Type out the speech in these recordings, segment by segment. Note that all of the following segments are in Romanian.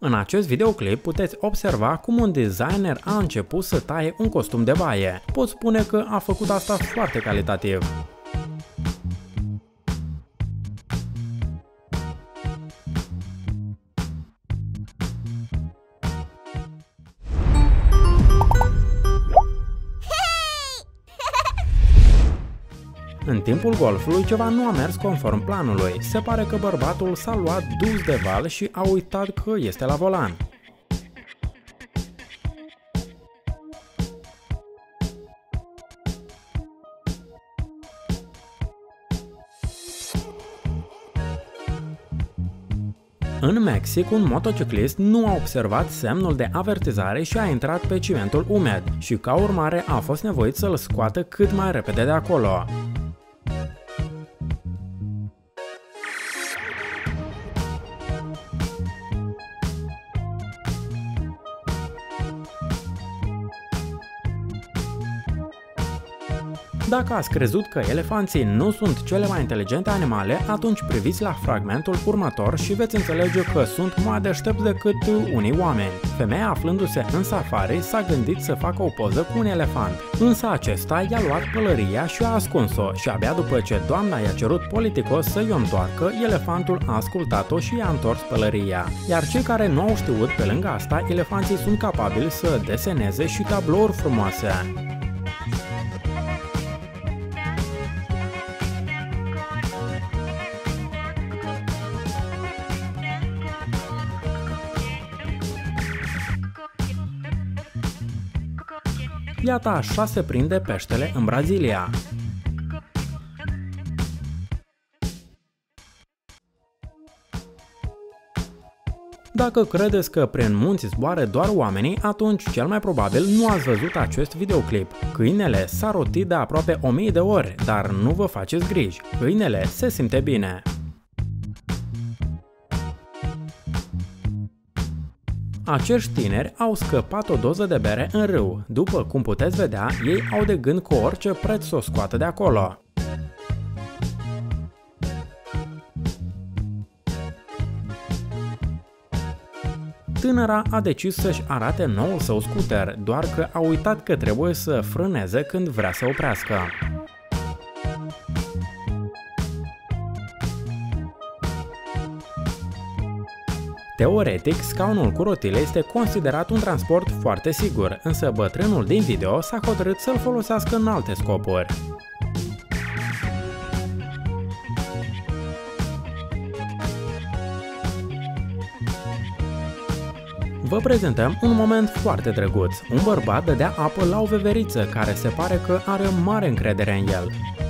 În acest videoclip puteți observa cum un designer a început să taie un costum de baie. Pot spune că a făcut asta foarte calitativ. În timpul golfului ceva nu a mers conform planului. Se pare că bărbatul s-a luat dus de val și a uitat că este la volan. În Mexic, un motociclist nu a observat semnul de avertizare și a intrat pe cimentul umed și ca urmare a fost nevoit să-l scoată cât mai repede de acolo. Dacă ați crezut că elefanții nu sunt cele mai inteligente animale, atunci priviți la fragmentul următor și veți înțelege că sunt mai deștepți decât unii oameni. Femeia, aflându-se în safari, s-a gândit să facă o poză cu un elefant. Însă acesta i-a luat pălăria și a ascuns-o și abia după ce doamna i-a cerut politicos să i-o întoarcă, elefantul a ascultat-o și i-a întors pălăria. Iar cei care nu au știut, pe lângă asta, elefanții sunt capabili să deseneze și tablouri frumoase. Iată așa se prinde peștele în Brazilia. Dacă credeți că prin munți zboară doar oamenii, atunci cel mai probabil nu ați văzut acest videoclip. Câinele s-a rotit de aproape 1000 de ori, dar nu vă faceți griji, câinele se simte bine. Acești tineri au scăpat o doză de bere în râu. După cum puteți vedea, ei au de gând cu orice preț să o scoată de acolo. Tânăra a decis să-și arate noul său scooter, doar că a uitat că trebuie să frâneze când vrea să oprească. Teoretic, scaunul cu rotile este considerat un transport foarte sigur, însă bătrânul din video s-a hotărât să-l folosească în alte scopuri. Vă prezentăm un moment foarte drăguț. Un bărbat dădea apă la o veveriță care se pare că are mare încredere în el.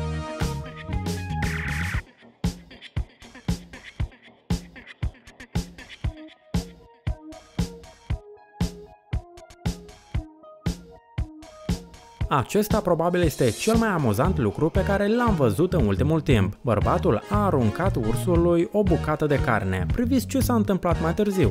Acesta probabil este cel mai amuzant lucru pe care l-am văzut în ultimul timp. Bărbatul a aruncat ursului o bucată de carne. Priviți ce s-a întâmplat mai târziu.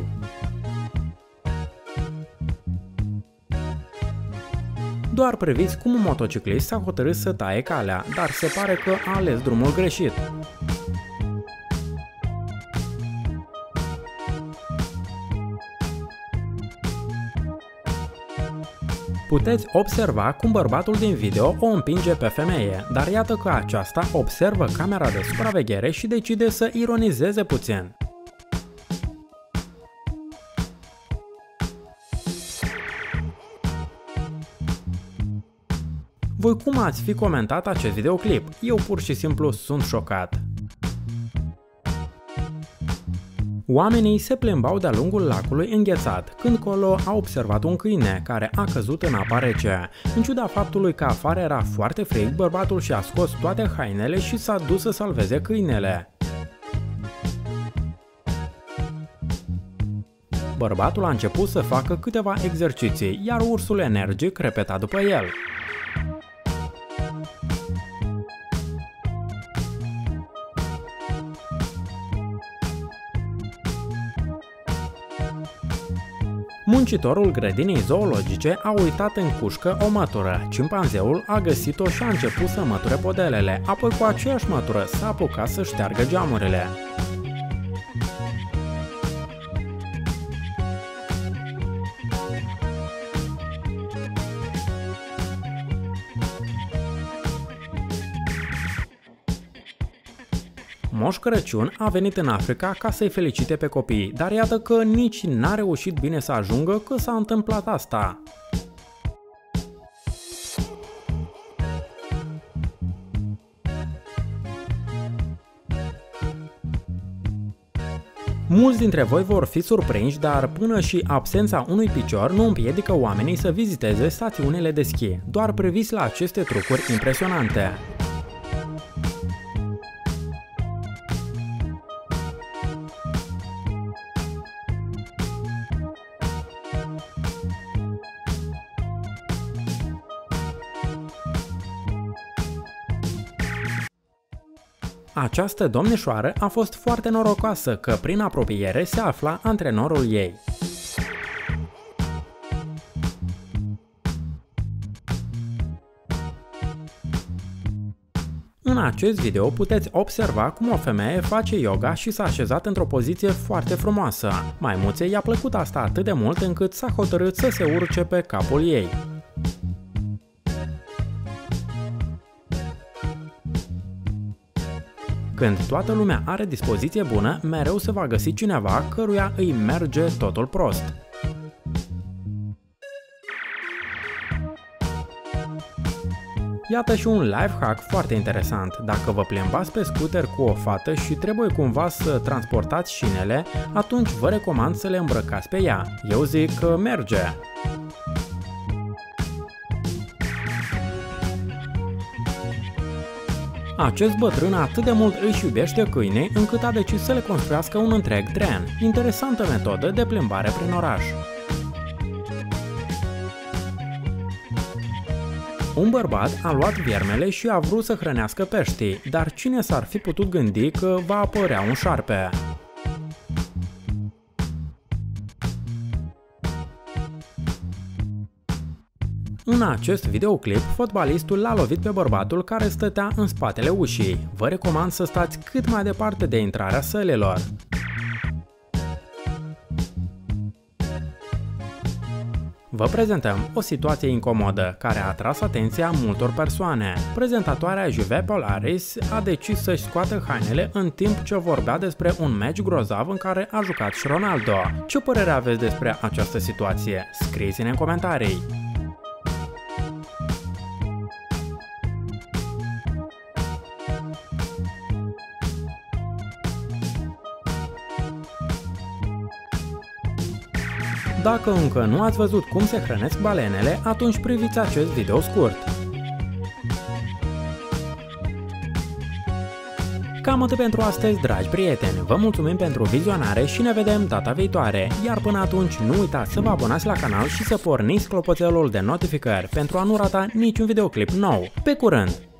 Doar priviți cum un motociclist s-a hotărât să taie calea, dar se pare că a ales drumul greșit. Puteți observa cum bărbatul din video o împinge pe femeie, dar iată că aceasta observă camera de supraveghere și decide să ironizeze puțin. Voi cum ați fi comentat acest videoclip? Eu pur și simplu sunt șocat. Oamenii se plimbau de-a lungul lacului înghețat, când colo a observat un câine care a căzut în apa rece. În ciuda faptului că afară era foarte frig, bărbatul și-a scos toate hainele și s-a dus să salveze câinele. Bărbatul a început să facă câteva exerciții, iar ursul energic repeta după el. Muncitorul grădinii zoologice a uitat în cușcă o mătură. Cimpanzeul a găsit-o și a început să măture podelele, apoi cu aceeași mătură s-a apucat să șteargă geamurile. Moș Crăciun a venit în Africa ca să-i felicite pe copii, dar iată că nici n-a reușit bine să ajungă că s-a întâmplat asta. Mulți dintre voi vor fi surprinși, dar până și absența unui picior nu împiedică oamenii să viziteze stațiunile de schi. Doar priviți la aceste trucuri impresionante. Această domnișoară a fost foarte norocoasă că prin apropiere se afla antrenorul ei. În acest video puteți observa cum o femeie face yoga și s-a așezat într-o poziție foarte frumoasă. Maimuței i-a plăcut asta atât de mult încât s-a hotărât să se urce pe capul ei. Când toată lumea are dispoziție bună, mereu se va găsi cineva căruia îi merge totul prost. Iată și un life hack foarte interesant. Dacă vă plimbați pe scooter cu o fată și trebuie cumva să transportați șinele, atunci vă recomand să le îmbrăcați pe ea. Eu zic că merge! Acest bătrân atât de mult își iubește câinii încât a decis să le construiască un întreg tren. Interesantă metodă de plimbare prin oraș. Un bărbat a luat viermele și a vrut să hrănească peștii, dar cine s-ar fi putut gândi că va apărea un șarpe? În acest videoclip, fotbalistul l-a lovit pe bărbatul care stătea în spatele ușii. Vă recomand să stați cât mai departe de intrarea sălilor. Vă prezentăm o situație incomodă care a atras atenția multor persoane. Prezentatoarea Juve Polaris a decis să-și scoată hainele în timp ce vorbea despre un meci grozav în care a jucat și Ronaldo. Ce părere aveți despre această situație? Scrieți-ne în comentarii! Dacă încă nu ați văzut cum se hrănesc balenele, atunci priviți acest video scurt. Cam atât pentru astăzi, dragi prieteni. Vă mulțumim pentru vizionare și ne vedem data viitoare. Iar până atunci nu uitați să vă abonați la canal și să porniți clopoțelul de notificări pentru a nu rata niciun videoclip nou. Pe curând!